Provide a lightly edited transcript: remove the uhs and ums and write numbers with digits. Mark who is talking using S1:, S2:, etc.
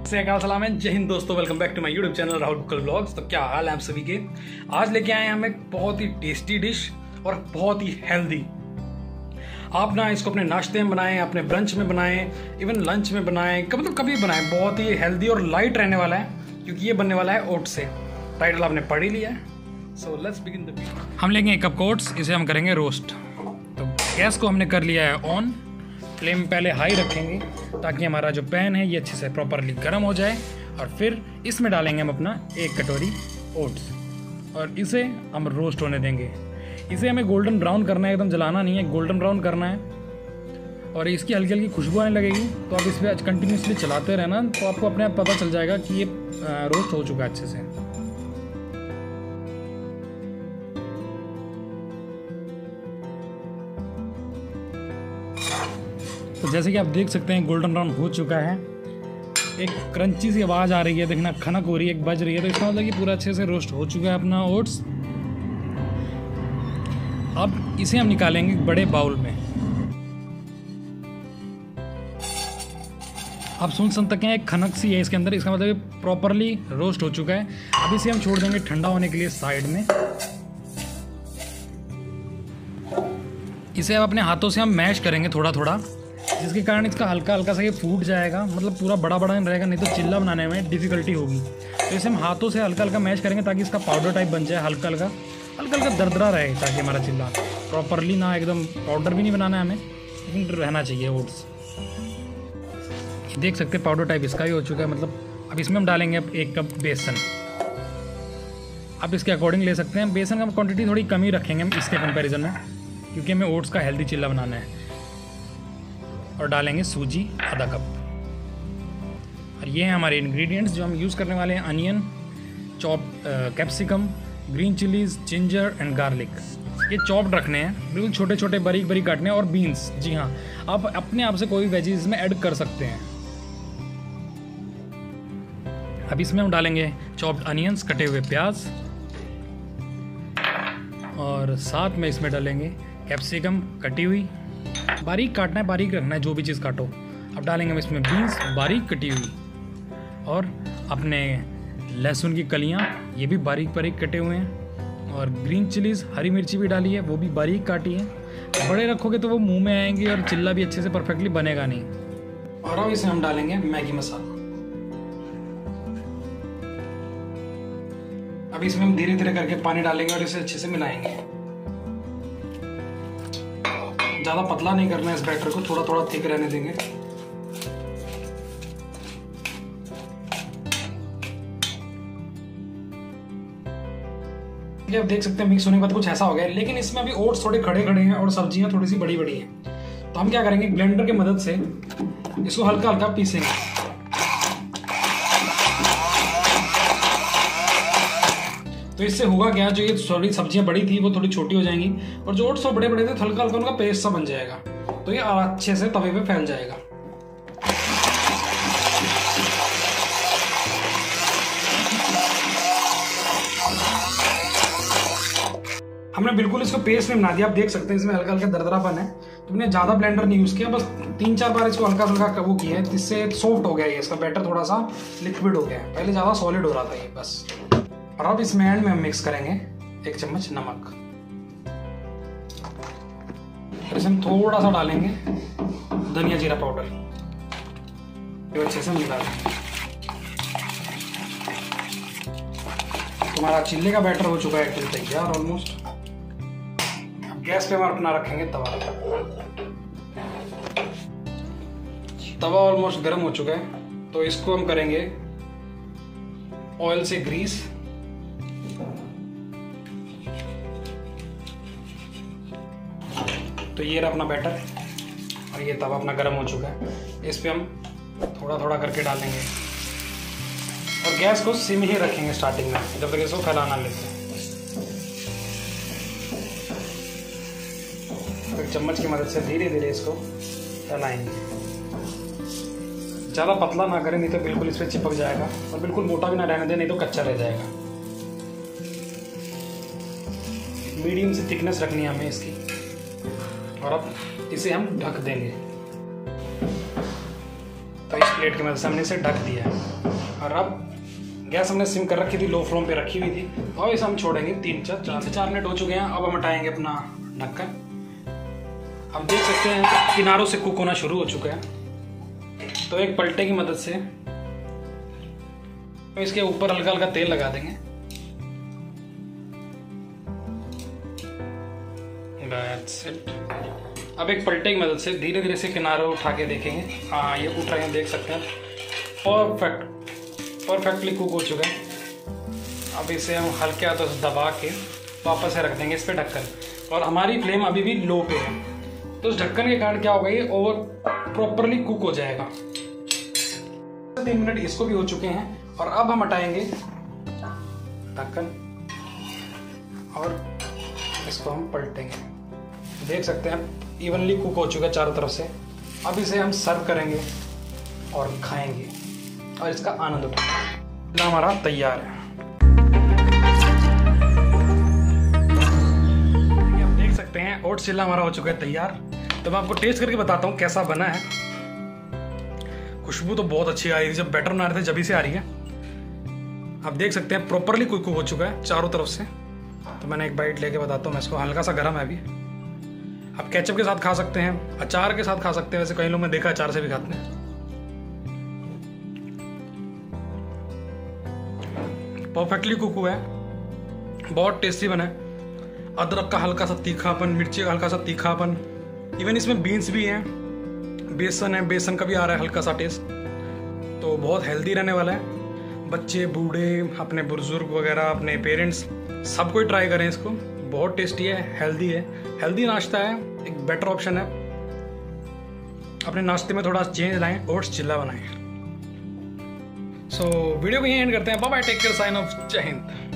S1: सलाम है, जय हिंद दोस्तों। Welcome back to my YouTube channel Rahul Bukkal vlogs. तो क्या हाल है आप सभी के। आज लेके आए हैं हम एक बहुत ही टेस्टी डिश और बहुत ही हेल्दी। आप ना इसको अपने नाश्ते में बनाएं, अपने ब्रंच में बनाएं, इवन लंच में बनाएं, मतलब कभी बनाएं। बहुत ही हेल्दी और लाइट रहने वाला है क्योंकि ये बनने वाला है ओट से। टाइटल आपने पढ़ ही लिया है। So let's begin the video. हम लेंगे एक कप ओट्स, इसे हम करेंगे रोस्ट। तो गैस को हमने कर लिया है ऑन। फ्लेम पहले हाई रखेंगे ताकि हमारा जो पैन है ये अच्छे से प्रॉपरली गर्म हो जाए। और फिर इसमें डालेंगे हम अपना एक कटोरी ओट्स और इसे हम रोस्ट होने देंगे। इसे हमें गोल्डन ब्राउन करना है, एकदम जलाना नहीं है, गोल्डन ब्राउन करना है। और इसकी हल्की हल्की खुशबू आने लगेगी तो आप इस पर कंटिन्यूसली चलाते रहना, तो आपको अपने आप पता चल जाएगा कि ये रोस्ट हो चुका है अच्छे से। तो जैसे कि आप देख सकते हैं गोल्डन ब्राउन हो चुका है। एक क्रंची सी आवाज़ आ रही है, देखना खनक हो रही है, एक बज रही है, तो इसका मतलब कि पूरा अच्छे से रोस्ट हो चुका है अपना ओट्स। अब इसे हम निकालेंगे बड़े बाउल में। आप सुन सकते हैं एक खनक सी है इसके अंदर, इसका मतलब ये प्रॉपरली रोस्ट हो चुका है। अब इसे हम छोड़ देंगे ठंडा होने के लिए साइड में। इसे अब अपने हाथों से हम मैश करेंगे थोड़ा थोड़ा, जिसके कारण इसका हल्का हल्का सा ये फूट जाएगा, मतलब पूरा बड़ा बड़ा नहीं रहेगा, नहीं तो चिल्ला बनाने में डिफ़िकल्टी होगी। तो इसे हम हाथों से हल्का हल्का मैश करेंगे ताकि इसका पाउडर टाइप बन जाए, हल्का हल्का दरदरा रहे, ताकि हमारा चिल्ला प्रॉपरली ना एकदम पाउडर भी नहीं बनाना है हमें, लेकिन रहना चाहिए ओट्स। देख सकते हैं पाउडर टाइप इसका भी हो चुका है। मतलब अब इसमें हम डालेंगे अब एक कप बेसन। आप इसके अकॉर्डिंग ले सकते हैं। बेसन का क्वांटिटी थोड़ी कम ही रखेंगे हम इसके कंपैरिजन में, क्योंकि हमें ओट्स का हेल्दी चिल्ला बनाना है। और डालेंगे सूजी आधा कप। और ये हैं हमारे इंग्रेडिएंट्स जो हम यूज़ करने वाले हैं। Onion, chop capsicum, green chillies, ginger and garlic. ये चॉप्ड रखने हैं, बिल्कुल छोटे छोटे बारीक बारीक काटने हैं। और बीन्स, जी हाँ, आप अपने आप से कोई भी वेजीज इसमें ऐड कर सकते हैं। अब इसमें हम डालेंगे चॉप्ड अनियंस, कटे हुए प्याज, और साथ में इसमें डालेंगे कैप्सिकम कटी हुई। बारीक काटना है, बारीक रखना है जो भी चीज़ काटो। अब डालेंगे हम इसमें बीन्स बारीक कटी हुई, और अपने लहसुन की कलियां, ये भी बारीक बारीक कटे हुए हैं। और ग्रीन चिलीज़, हरी मिर्ची भी डाली है, वो भी बारीक काटी है। बड़े रखोगे तो वो मुंह में आएंगे और चिल्ला भी अच्छे से परफेक्टली बनेगा नहीं। और अब इसे हम डालेंगे मैगी मसाला। अब इसमें हम धीरे धीरे करके पानी डालेंगे और इसे अच्छे से मिलाएंगे। ज़्यादा पतला नहीं करना है इस बैटर को, थोड़ा थोड़ा थिक रहने देंगे। ये आप देख सकते हैं मिक्स होने के बाद कुछ ऐसा हो गया है, लेकिन इसमें अभी ओट्स थोड़े खड़े खड़े हैं और सब्जियां थोड़ी सी बड़ी बड़ी हैं। तो हम क्या करेंगे, ब्लेंडर की मदद से इसको हल्का हल्का पीसेंगे। तो इससे होगा क्या, जो ये थोड़ी सब्जियां बड़ी थी वो थोड़ी छोटी हो जाएंगी, और जो ओट्स बड़े बड़े थे हल्का हल्का उनका पेस्ट सा बन जाएगा। तो ये अच्छे से तवे पे फैल जाएगा। हमने बिल्कुल इसको पेस्ट नहीं बना दिया, आप देख सकते हैं इसमें हल्का हल्का दरदरापन है। तो हमने ज़्यादा ब्लेंडर नहीं यूज़ किया, बस 3-4 बार इसको हल्का हल्का वो किया है, जिससे सॉफ्ट हो गया है इसका बैटर, थोड़ा सा लिक्विड हो गया है। पहले ज़्यादा सॉलिड हो रहा था ये बस। और अब इसमें एंड में हम मिक्स करेंगे 1 चम्मच नमक। फिर इसमें थोड़ा सा डालेंगे धनिया जीरा पाउडर, ये अच्छे से मिला देंगे। तुम्हारा चिल्ले का बैटर हो चुका है एकदम तैयार ऑलमोस्ट। अब गैस पे हम अपना रखेंगे तवा। तवा ऑलमोस्ट गर्म हो चुका है, तो इसको हम करेंगे ऑयल से ग्रीस। तो ये रहा अपना बैटर, और ये तवा अपना गर्म हो चुका है। इस पे हम थोड़ा थोड़ा करके डालेंगे, और गैस को सिम ही रखेंगे स्टार्टिंग में, जब तक इसको फैलाना लेते हैं। तो चम्मच की मदद से धीरे धीरे इसको फैलाएंगे। ज़्यादा पतला ना करें, नहीं तो बिल्कुल इस पर चिपक जाएगा, और बिल्कुल मोटा भी ना रहने दें, नहीं तो कच्चा रह जाएगा। मीडियम से थिकनेस रखनी है हमें इसकी। और अब इसे हम ढक देंगे। तो इस प्लेट की मदद से हमने इसे ढक दिया है। और अब गैस हमने सिम कर रखी थी, लो फ्लेम पे रखी हुई थी। और इसे हम छोड़ेंगे 3 से 4 मिनट हो चुके हैं। अब हम हटाएंगे अपना ढक्कन। अब देख सकते हैं किनारों से कुक होना शुरू हो चुका है। तो एक पलटे की मदद से इसके ऊपर हल्का हल्का तेल लगा देंगे। That's it। अब एक पलटे की मदद से धीरे धीरे से किनारे उठा के देखेंगे। हाँ, ये उठ रहे हैं, देख सकते हैं। परफेक्टली कुक हो चुका है। अब इसे हम हल्के हाथों से दबा के वापस से रख देंगे इस पे ढक्कन। और हमारी फ्लेम अभी भी लो पे है, तो इस ढक्कन के कारण क्या होगा, ये ओवर प्रॉपरली कुक हो जाएगा। 3 मिनट इसको भी हो चुके हैं। और अब हम हटाएंगे ढक्कन और इसको हम पलटेंगे। देख सकते हैं इवनली कुक हो चुका है चारों तरफ से। अब इसे हम सर्व करेंगे और खाएंगे और इसका आनंद उठाएंगे। हमारा तैयार है। आप देख सकते हैं ओट्स चिल्ला हमारा हो चुका है तैयार। तो मैं आपको टेस्ट करके बताता हूँ कैसा बना है। खुशबू तो बहुत अच्छी आ रही थी, जब बैटर बना रहे थे जब से आ रही है। आप देख सकते हैं प्रॉपरली कुक हो चुका है चारों तरफ से। तो मैंने एक बाइट लेके बताता हूँ मैं इसको। हल्का सा गर्म है अभी। आप केचप के साथ खा सकते हैं, अचार के साथ खा सकते हैं। वैसे कई लोग मैं देखा अचार से भी खाते हैं। परफेक्टली कुक हुआ है, बहुत टेस्टी बना है। अदरक का हल्का सा तीखापन, मिर्ची का हल्का सा तीखापन, इवन इसमें बीन्स भी हैं, बेसन है, बेसन का भी आ रहा है हल्का सा टेस्ट। तो बहुत हेल्दी रहने वाला है। बच्चे, बूढ़े, अपने बुजुर्ग वगैरह, अपने पेरेंट्स, सब कोई ट्राई करें इसको। बहुत टेस्टी है, हेल्दी है, हेल्दी नाश्ता है, एक बेटर ऑप्शन है। अपने नाश्ते में थोड़ा चेंज लाएं, ओट्स चिल्ला बनाएं। सो वीडियो को यहीं एंड करते हैं। Bye bye, take care, sign off, जय हिंद।